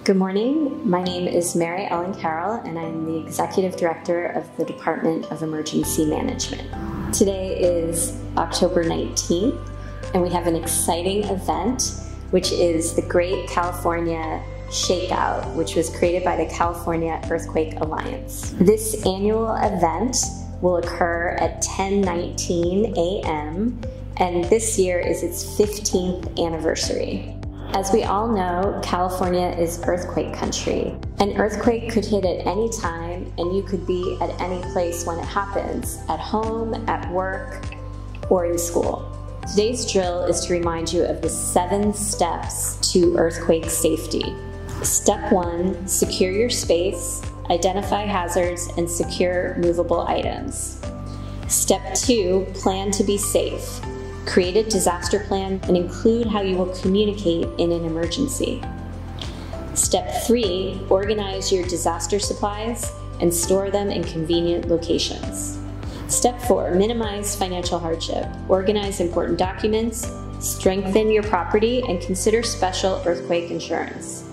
Good morning. My name is Mary Ellen Carroll, and I'm the Executive Director of the Department of Emergency Management. Today is October 19th, and we have an exciting event, which is the Great California ShakeOut, which was created by the California Earthquake Alliance. This annual event will occur at 10:19 a.m., and this year is its 15th anniversary. As we all know, California is earthquake country. An earthquake could hit at any time, and you could be at any place when it happens, at home, at work, or in school. Today's drill is to remind you of the 7 steps to earthquake safety. Step 1, secure your space, identify hazards, and secure movable items. Step 2, plan to be safe. Create a disaster plan and include how you will communicate in an emergency. Step 3, organize your disaster supplies and store them in convenient locations. Step 4, minimize financial hardship. Organize important documents, strengthen your property, and consider special earthquake insurance.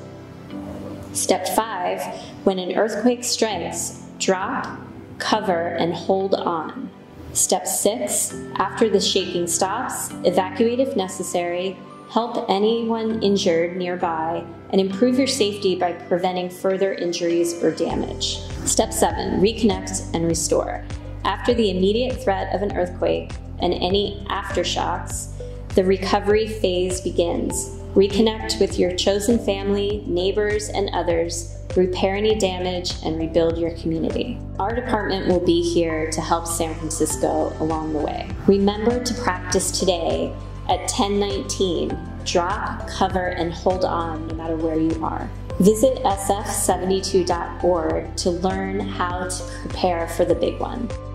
Step 5, when an earthquake strikes, drop, cover, and hold on. Step 6, after the shaking stops, evacuate if necessary, help anyone injured nearby, and improve your safety by preventing further injuries or damage. Step 7, reconnect and restore. After the immediate threat of an earthquake and any aftershocks, the recovery phase begins. Reconnect with your chosen family, neighbors, and others, repair any damage, and rebuild your community. Our department will be here to help San Francisco along the way. Remember to practice today at 10:19. Drop, cover, and hold on no matter where you are. Visit sf72.org to learn how to prepare for the big one.